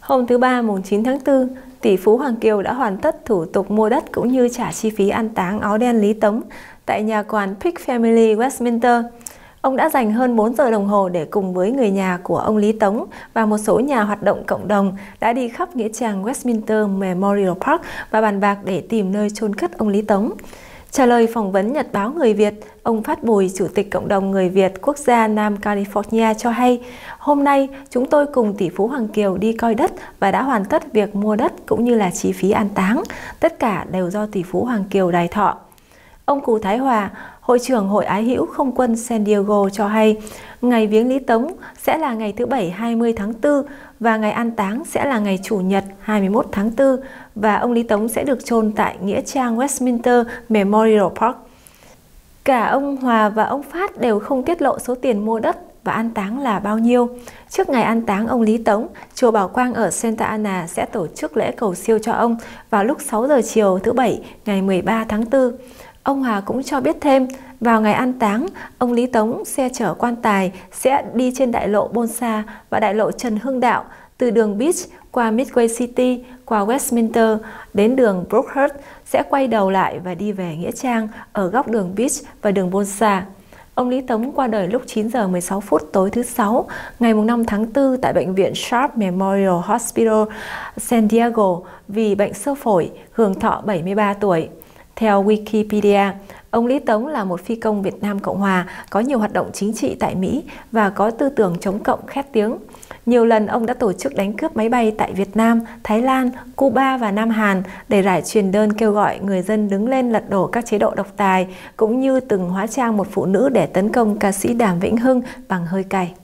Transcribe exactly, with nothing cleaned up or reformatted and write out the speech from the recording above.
Hôm thứ Ba mùng chín tháng tư, tỷ phú Hoàng Kiều đã hoàn tất thủ tục mua đất cũng như trả chi phí an táng áo đen Lý Tống tại nhà quản Peak Family Westminster. Ông đã dành hơn bốn giờ đồng hồ để cùng với người nhà của ông Lý Tống và một số nhà hoạt động cộng đồng đã đi khắp nghĩa trang Westminster Memorial Park và bàn bạc để tìm nơi chôn cất ông Lý Tống. Trả lời phỏng vấn Nhật báo Người Việt, ông Phát Bùi, Chủ tịch Cộng đồng Người Việt quốc gia Nam California cho hay, hôm nay chúng tôi cùng tỷ phú Hoàng Kiều đi coi đất và đã hoàn tất việc mua đất cũng như là chi phí an táng. Tất cả đều do tỷ phú Hoàng Kiều đài thọ. Ông Cù Thái Hòa, Hội trưởng Hội Ái hữu Không quân San Diego cho hay, ngày viếng Lý Tống sẽ là ngày thứ Bảy hai mươi tháng tư và ngày an táng sẽ là ngày Chủ nhật hai mươi mốt tháng tư và ông Lý Tống sẽ được chôn tại nghĩa trang Westminster Memorial Park. Cả ông Hòa và ông Phát đều không tiết lộ số tiền mua đất và an táng là bao nhiêu. Trước ngày an táng ông Lý Tống, chùa Bảo Quang ở Santa Ana sẽ tổ chức lễ cầu siêu cho ông vào lúc sáu giờ chiều thứ Bảy ngày mười ba tháng tư. Ông Hòa cũng cho biết thêm, vào ngày an táng, ông Lý Tống xe chở quan tài sẽ đi trên đại lộ Bonsa và đại lộ Trần Hưng Đạo, từ đường Beach qua Midway City, qua Westminster đến đường Brookhurst, sẽ quay đầu lại và đi về nghĩa trang ở góc đường Beach và đường Bonsa. Ông Lý Tống qua đời lúc chín giờ mười sáu phút tối thứ Sáu, ngày năm tháng tư tại Bệnh viện Sharp Memorial Hospital, San Diego vì bệnh xơ phổi, hưởng thọ bảy mươi ba tuổi. Theo Wikipedia, ông Lý Tống là một phi công Việt Nam Cộng Hòa có nhiều hoạt động chính trị tại Mỹ và có tư tưởng chống cộng khét tiếng. Nhiều lần ông đã tổ chức đánh cướp máy bay tại Việt Nam, Thái Lan, Cuba và Nam Hàn để rải truyền đơn kêu gọi người dân đứng lên lật đổ các chế độ độc tài, cũng như từng hóa trang một phụ nữ để tấn công ca sĩ Đàm Vĩnh Hưng bằng hơi cay.